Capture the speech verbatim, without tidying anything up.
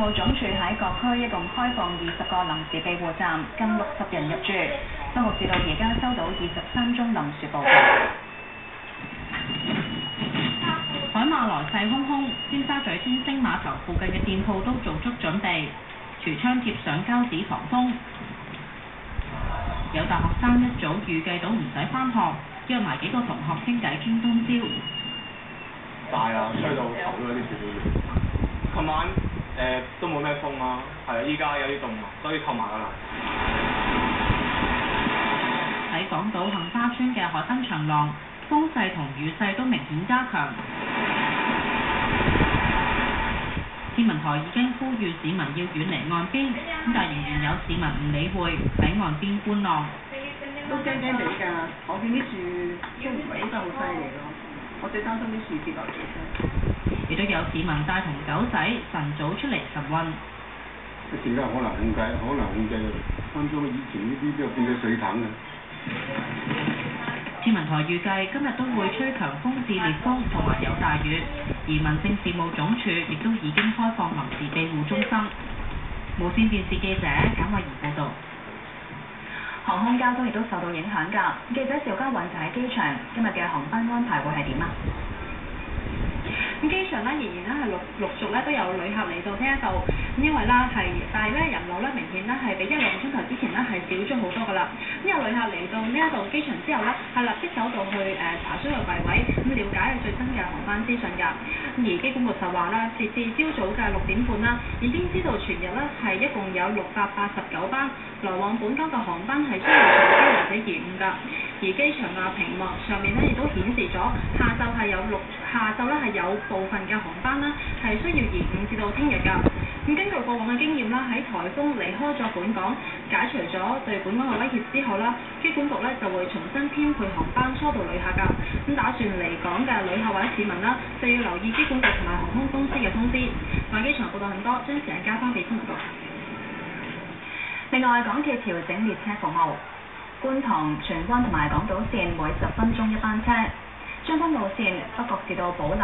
務總署喺各區一共開放二十個臨時庇護站，近六十人入住。當局至到而家收到二十三宗臨時報告。 海馬來勢洶洶，尖沙咀天星碼頭附近嘅店鋪都做足準備，櫥窗貼上膠紙防風。有大學生一早預計到唔使返學，約埋幾個同學傾偈傾通宵。 大啊，吹到頭都有啲少少。琴晚誒、呃、都冇咩風啊，係啊，依家有啲凍啊，所以扣埋㗎啦。 喺港島杏花邨嘅海濱長廊，風勢同雨勢都明顯加強。天文台已經呼籲市民要遠離岸邊，咁但仍然有市民唔理會喺岸邊觀浪。 都驚驚地㗎，我見啲樹都唔係應該好犀利咯，我最擔心啲樹跌落嚟啫。 亦都有市民帶同狗仔晨早出嚟晨運。 一陣間可能控制，可能控制分鐘以前呢啲都變咗水塘嘅。 天文台預計今日都會吹強風至烈風同埋有大雨，而民政事務總署亦都已經開放臨時庇護中心。無線電視記者簡慧儀報導。 航空交通亦都受到影響㗎。記者邵家韻就喺機場，今日嘅航班安排會係點啊？ 咁機場咧仍然咧係陸陸續咧都有旅客嚟到呢一度，咁因為啦係，但係咧人流咧明顯咧係比一兩個鐘頭之前咧係少咗好多㗎啦。咁有旅客嚟到呢一度機場之後咧，係立即走到去誒、呃、查詢個櫃位，咁了解最新嘅航班資訊㗎。咁而機管局就話啦，截至朝早嘅六點半啦，已經知道全日咧係一共有六百八十九班來往本港嘅航班係需要取消或者延誤㗎。而機場嘅屏幕上面咧亦都顯示咗下晝係有六下晝咧係有部分嘅航班啦係需要延誤至到聽日㗎。咁根據過往嘅經驗啦，喺颱風離開咗本港，解除咗對本港嘅威脅之後啦，機管局咧就會重新編配航班疏導旅客㗎。咁打算離港嘅旅客或者市民啦，就要留意機管局同埋航空公司嘅通知。外機場報道很多，將時間交翻俾新聞局。 另外，港鐵調整列車服務，觀塘、荃灣同埋港島線每十分鐘一班車，將軍澳線北角至到寶立